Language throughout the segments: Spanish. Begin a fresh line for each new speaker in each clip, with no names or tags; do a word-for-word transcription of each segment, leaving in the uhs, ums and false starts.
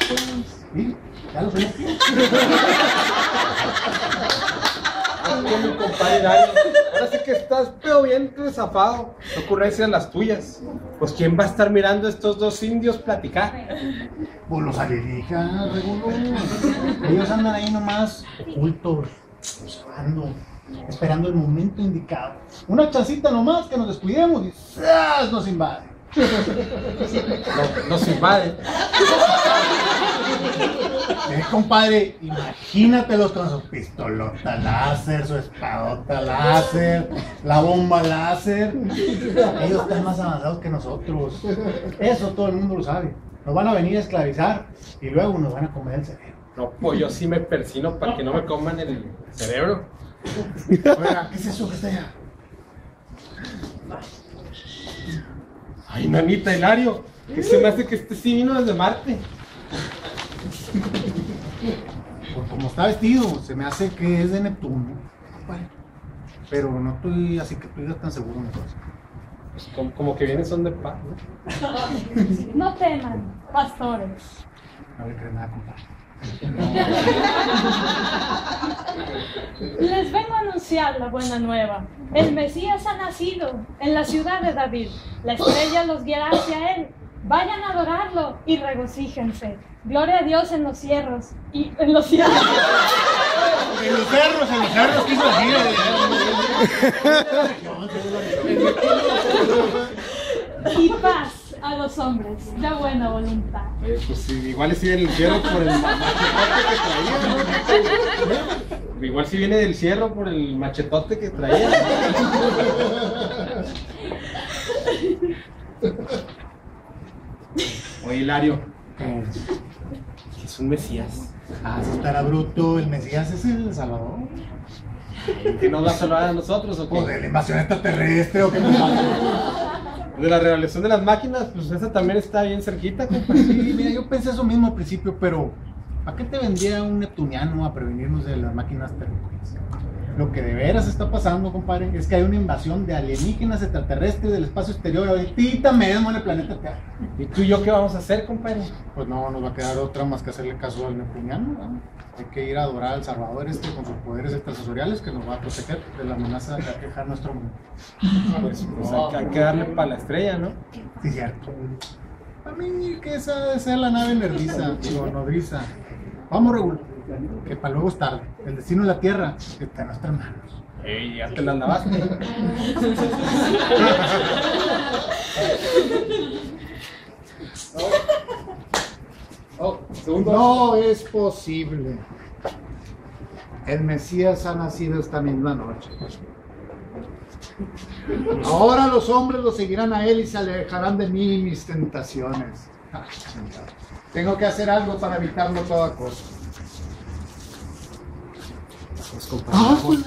Sí, ya lo sé.
Mi compadre Dario, ahora sí que estás pero bien zafado. No ocurrencias las tuyas. Pues quién va a estar mirando a estos dos indios platicar.
Pues los alienígenas, Regulo. Ellos andan ahí nomás ocultos, observando, esperando el momento indicado. Una chancita nomás que nos descuidemos y ¡zas! Nos invaden.
No, nos invaden.
Eh, compadre, imagínatelos con su pistolota láser, su espadota láser, la bomba láser. Ellos están más avanzados que nosotros. Eso todo el mundo lo sabe. Nos van a venir a esclavizar y luego nos van a comer el cerebro.
No, pues yo sí me persino para que no me coman el cerebro.
Oiga, ¿qué es eso que está allá?
Ay, nanita, Hilario, que se me hace que este sí vino desde Marte.
Por como está vestido, se me hace que es de Neptuno. Pero no estoy así que estoy tan seguro entonces.
Pues como, como que vienen son de paz, ¿no?
No teman, pastores.
No le crees nada, compadre.
Les vengo a anunciar la buena nueva. El Mesías ha nacido en la ciudad de David. La estrella los guiará hacia él. Vayan a adorarlo y regocíjense. Gloria a Dios en los cielos y en los cielos.
En los cerros, en los cerros, quiso decir.
Y paz a los hombres de buena voluntad.
Eh, pues sí, igual si viene del cierro por el machetote que traía, ¿no? Igual si viene del cierro por el machetote que traía. Oye, Hilario, es un Mesías.
Ah, si estará bruto, el Mesías es el Salvador.
¿Que nos va a salvar a nosotros o qué?
O de la invasión extraterrestre o qué nos pasa.
De la revelación de las máquinas, pues esa también está bien cerquita, compadre.
Sí, mira, yo pensé eso mismo al principio, pero ¿a qué te vendría un neptuniano a prevenirnos de las máquinas terrestres? Lo que de veras está pasando, compadre, es que hay una invasión de alienígenas extraterrestres del espacio exterior ahorita mismo en el planeta Tierra.
¿Y tú y yo qué vamos a hacer, compadre?
Pues no nos va a quedar otra más que hacerle caso al neptuniano, ¿no? Hay que ir a adorar al Salvador este con sus poderes extrasensoriales que nos va a proteger de la amenaza que aqueja nuestro mundo.
Pues, pues hay, que, hay que darle para la estrella, ¿no?
Sí, cierto. A mí que esa debe ser la nave nerviza, o nodriza. Vamos, Regulo, que para luego es tarde. El destino de la Tierra está en nuestras manos.
Ey, ya te la lavaste. Oh, segundo.
No es posible. El Mesías ha nacido esta misma noche. Ahora los hombres lo seguirán a él y se alejarán de mí y mis tentaciones. Tengo que hacer algo para evitarlo a toda costa.
Pues, compadre,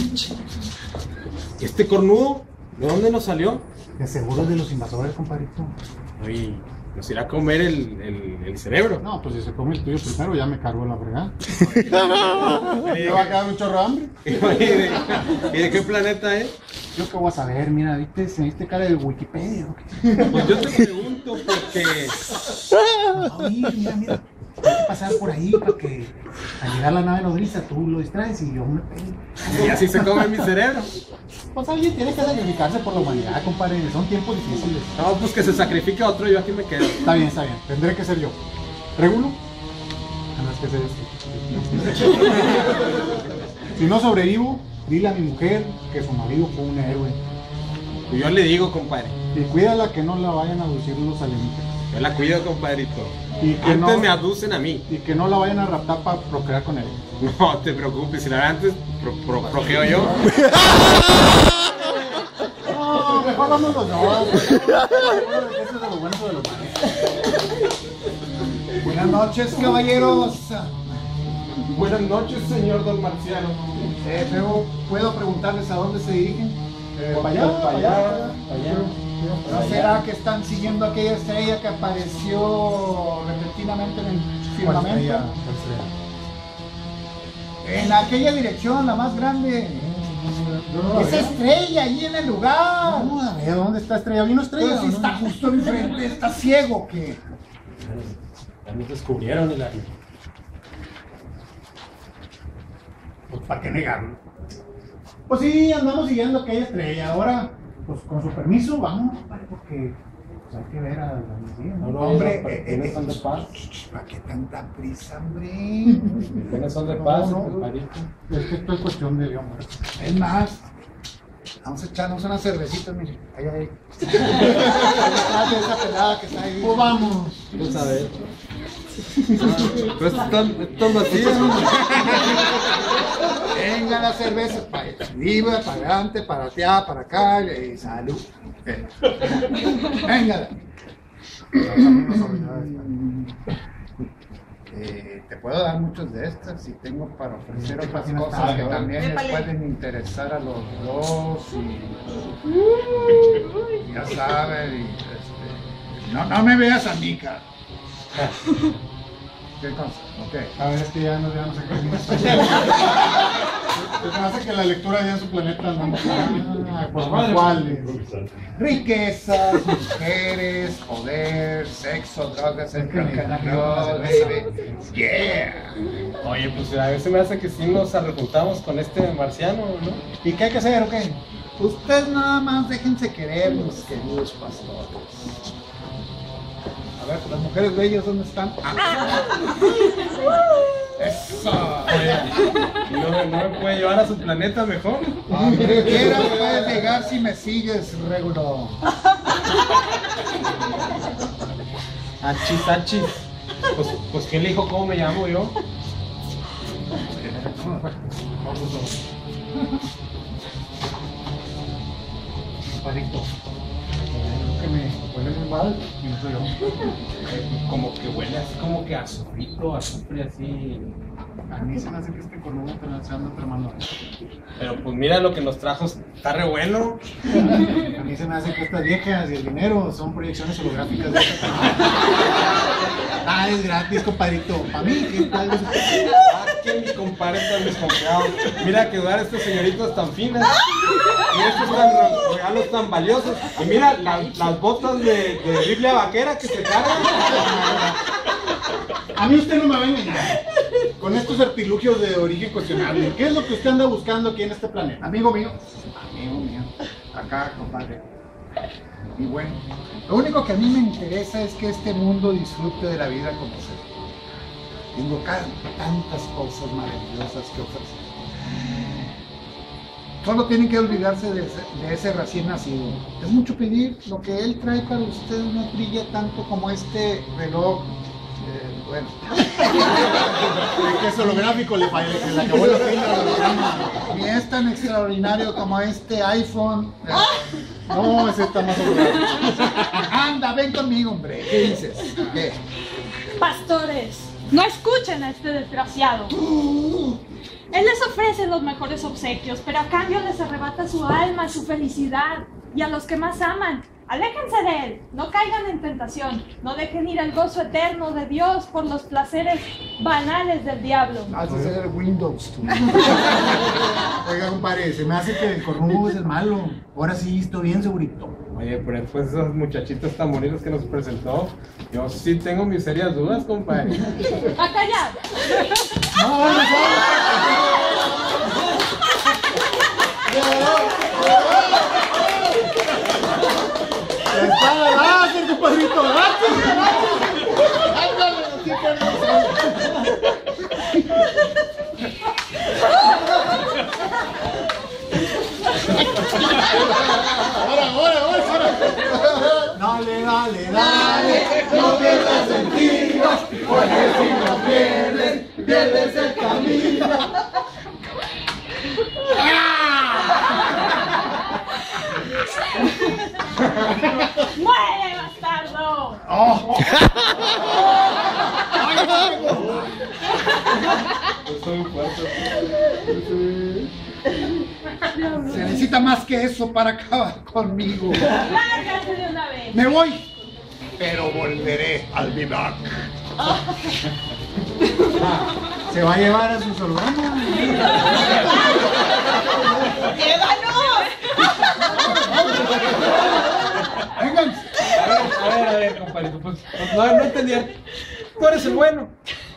¿este cornudo? ¿De dónde nos salió?
De seguro es de los invasores, compadrito.
Oye, nos irá a comer el, el, el cerebro.
No, pues si se come el tuyo primero, ya me cargo la fregada. Me va a quedar un chorro de hambre.
¿Y de, ¿Y de qué planeta es?
Yo qué voy a saber, mira, ¿viste? ¿Se viste cara de Wikipedia o qué?
Pues yo te pregunto porque...
No, mira, mira, mira. Hay que pasar por ahí para que al llegar la nave nodriza tú lo distraes y yo me pego.
Y así se come mi cerebro.
Pues alguien tiene que sacrificarse por la humanidad, compadre. Son tiempos difíciles.
No, pues que se sacrifique a otro, yo aquí me quedo.
Está bien, está bien. Tendré que ser yo. ¿Regulo? Ah, no, es que ser yo. Si no sobrevivo, dile a mi mujer que su marido fue un héroe.
Y yo le digo, compadre.
Y cuídala que no la vayan a aducir los alienígenas.
Yo la cuido, compadrito.
Y que
Antes
no,
me aducen a mí.
y que no la vayan a raptar para procrear con él.
No te preocupes, si la verdad antes pro, pro, procreo yo.
No, mejor vámonos, no. Eso es de lo bueno de los malos. Buenas noches, caballeros.
Buenas noches, señor Don Marciano.
Eh, pero, ¿puedo preguntarles a dónde se dirigen?
Eh, para allá, para allá, para allá.
¿No será que están siguiendo aquella estrella que apareció repentinamente en el
¿Cuál estrella?
firmamento?
¿Cuál estrella?
En aquella dirección, la más grande. Esa estrella ahí en el lugar.
Vamos a ver, ¿dónde está Estrella? ¿Vino Estrella?
Pero si
o no?
está justo enfrente, está ciego, ¿qué?
nos descubrieron, Hilario.
Pues para qué negarlo. Pues sí, andamos siguiendo aquella estrella. Ahora, pues con su permiso, vamos, porque pues, hay que ver a la Lucía, ¿no?
No, no,
Hombre,
los
eh,
perfumes
eh,
son de paz.
¿para qué tanta prisa, hombre?
¿Quiénes son de
No,
paz,
no.
compadrito?
Es que esto es cuestión de hombre.
Es más, vamos a echarnos unas cervecitas, mire. Ahí, ahí.
Detrás de esa pelada que está ahí.
Pues vamos.
Tú sabes. Pero estos están, estos vacíos.
Venga la cerveza, para arriba, para adelante, para allá, para acá, y salud. Eh. Venga.
Eh, te puedo dar muchos de estas y tengo para ofrecer otras
página
cosas
está,
que
¿no?
también les
Épale.
pueden interesar a los dos y ya saben y, este, no, no me veas a mí, cara. ¿Qué cosa? Ok.
A ver, es que ya no, ya no sé qué es. Se me hace que la lectura ya en su planeta andamos. Ah, por lo cual.
Riquezas, mujeres, poder, sexo, drogas,
Es que me encanta la
encarnación,
cerveza.
baby. Yeah.
Oye, pues a veces me hace que sí nos arrejuntamos con este marciano, ¿no?
¿Y qué hay que hacer o qué? Ustedes nada más déjense querer, mis queridos pastores. A ver, las mujeres bellas, ¿dónde están? Ah. ¡Eso!
¿Y no, me- no me puede llevar a su planeta mejor?
Donde quieras puedes llegar si me sigues, regulo.
Achis, achis. Pues, pues ¿quién le dijo cómo me llamo yo?
Compadrito. Que me huele muy mal y no soy yo.
Como que huele así como que a azufrito, a azufre así.
A mí se me hace que este cornudo te lo anda otra mano.
Pero pues mira lo que nos trajo, está re bueno.
A mí se me hace que estas viejas y el dinero son proyecciones holográficas de esta cámara.
Ah, es gratis, compadrito. Para mí, ¿qué tal?
Ah, que mi compadre tan desconfiado. Mira que dar estos señoritos tan finas. Y estos tan re- regalos tan valiosos. Y mira la- las botas de, de Biblia vaquera que se cargan.
A mí usted no me va a engañar con estos artilugios de origen cuestionable. ¿Qué es lo que usted anda buscando aquí en este planeta?
Amigo mío.
Amigo mío, acá, compadre.
Y bueno, lo único que a mí me interesa es que este mundo disfrute de la vida como se debe.
Tengo ca- tantas cosas maravillosas que ofrecer.
Solo tienen que olvidarse de ese, de ese recién nacido. Es mucho pedir, lo que él trae para ustedes no brilla tanto como este reloj. eh, bueno,
Que es holográfico, le falló, que le acabó la pila al holograma.
ni es tan extraordinario como este iPhone. Eh,
No, ese está más holográfico.
Anda, ven conmigo, hombre. ¿Qué dices? ¿Qué?
Pastores, no escuchen a este desgraciado. Él les ofrece los mejores obsequios, pero a cambio les arrebata su alma, su felicidad y a los que más aman. Aléjense de él, no caigan en tentación, no dejen ir el gozo eterno de Dios por los placeres banales del diablo.
Vas a hacer Windows tú.
Oiga, compadre, se me hace que el cornudo es el malo. Ahora sí, estoy bien segurito.
Oye, pero después de esos muchachitos tan bonitos que nos presentó, yo sí tengo mis serias dudas, compadre.
¡A callar!
No, no, no. La espada láser, compadrito, láser, láser. Ándale, así ahora, ahora, ahora, ahora. Dale, dale, dale, no pierdas el tiro, porque si lo pierdes, pierdes el camino.
¡Muere, bastardo!
Oh.
Yo soy un fuerte.
Se necesita más que eso para acabar conmigo.
¡Lárgate de una vez!
Me voy, pero volveré al be back. Se va a llevar a sus hologramas.
Vengan.
A ver, a ver, a ver, compadrito, pues, pues no, no entendía. Tú eres el bueno.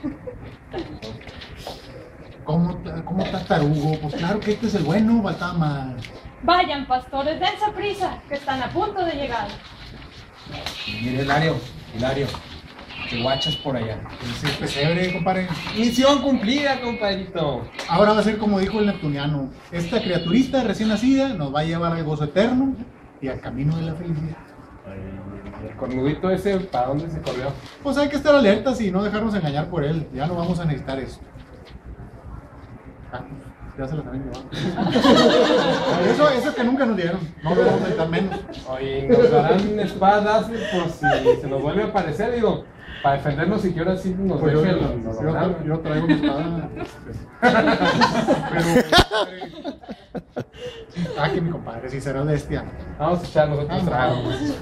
¿Cómo, cómo estás, tarugo? Pues claro que este es el bueno, faltaba más.
Vayan, pastores, dense prisa, que están a punto de llegar.
Mire, Hilario, Hilario, que guachas por allá.
Ese pesebre, compadre.
Misión cumplida, compadrito.
Ahora va a ser como dijo el neptuniano. Esta criaturista recién nacida nos va a llevar al gozo eterno y al camino de la felicidad.
El cornudito ese, ¿para dónde se corrió?
Pues hay que estar alertas y no dejarnos engañar por él. Ya no vamos a necesitar eso. Ah, ya se las habían llevado. Eso, eso que nunca nos dieron. No lo vamos a necesitar menos.
Oye, nos darán espadas por si se nos vuelve a aparecer, digo, para defendernos y que ahora sí nos
Pues yo,
dejen
yo,
los- los
yo,
ganar.
yo traigo mi espada. Pero, compadre. Ah, que mi compadre, si será bestia.
Vamos a echar nosotros
Ah,
tragos.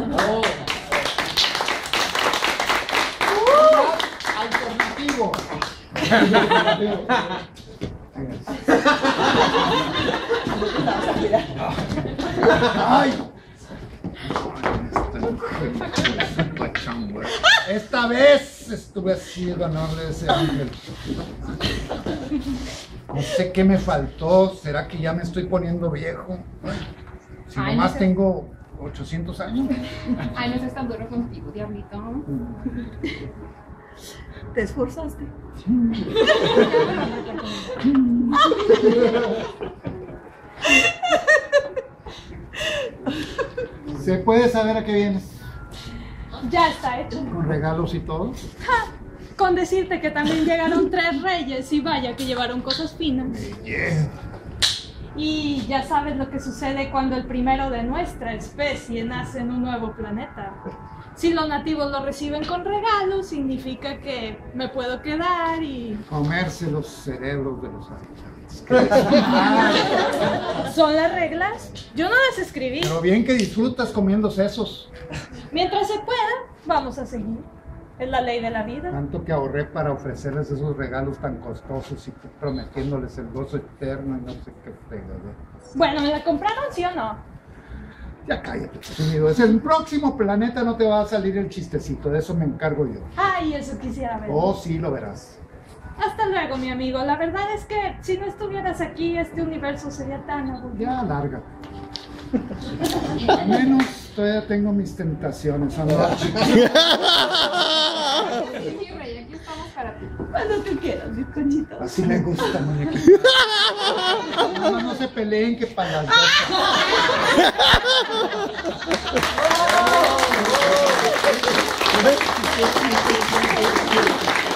Alternativo.
¡Ay! Esta vez estuve así ganarle a ese ángel. No sé qué me faltó. ¿Será que ya me estoy poniendo viejo? Si
Ay,
nomás
no sé.
tengo ochocientos años.
Ay, no seas tan duro contigo, diablito.
¿Te esforzaste?
¿Se puede saber a qué vienes?
Ya está hecho.
¿Con regalos y todo?
Con decirte que también llegaron tres reyes y vaya que llevaron cosas finas. Y ya sabes lo que sucede cuando el primero de nuestra especie nace en un nuevo planeta. Si los nativos lo reciben con regalos, significa que me puedo quedar y...
Comerse los cerebros de los habitantes.
¿Son las reglas? Yo no las escribí.
Pero bien que disfrutas comiendo sesos.
Mientras se pueda, vamos a seguir. Es la ley de la vida.
Tanto que ahorré para ofrecerles esos regalos tan costosos y prometiéndoles el gozo eterno y no sé qué fregadera.
Bueno, ¿me la compraron, sí o no?
Ya cállate, presumido. Es el próximo planeta, no te va a salir el chistecito, de eso me encargo yo.
Ay, eso quisiera ver.
Oh, sí, lo verás.
Hasta luego, mi amigo. La verdad es que si no estuvieras aquí, este universo sería tan aburrido.
Ya, larga. Al menos todavía tengo mis tentaciones, anoche.
Sí, rey, aquí estamos para ti.
Cuando tú quieras, bizcochito.
Así me gusta, muñequita. No, no se peleen que para las dos.